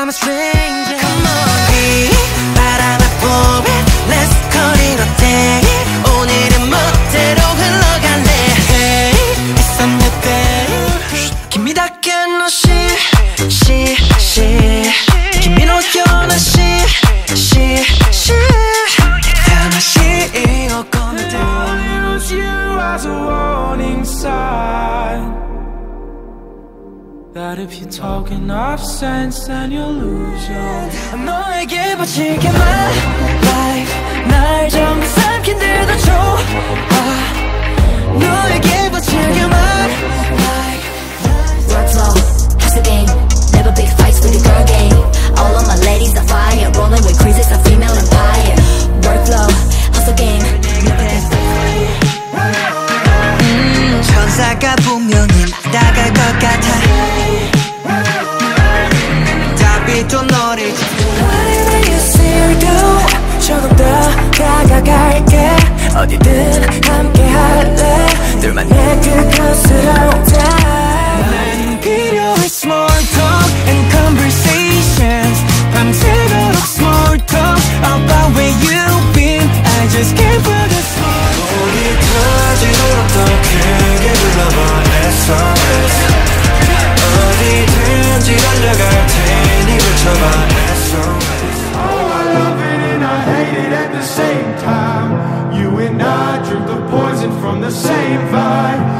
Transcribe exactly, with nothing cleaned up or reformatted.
I'm a stranger. Come on, 이 바람에 보면 Let's call it a day. 오늘은 멋대로 흘러갈래. Hey, it's on your day.君だけのし、し、し君のようなし、し、し魂を込めて I'll use you as a warning sign that if you talk enough sense then you'll lose your 너에게 바칠게 my life 날 전부 삼킨 데도 좋아 너에게 바칠게 my life Workflow, hustle game, never big fights with the girl game. All of my ladies are fire, rolling with crazy, a female empire. Workflow, hustle game, never big fights. 음, 천사가 분명히 나갈 것 같아 답이 또 너를 Whatever you say or do 조금 더 다가갈게 어디든 함께 할래 둘만의 그것으로 난 필요해 small talk and conversations 밤새도록 small talk about where you've been I just can't forget small talk 우리 터지도록 더 크게 불러봐 에스 오 에스 어디든지 달려갈 테니 외쳐봐 에스 오 에스 Oh, I love it and I hate it at the same time. You and I drink the poison from the same vine.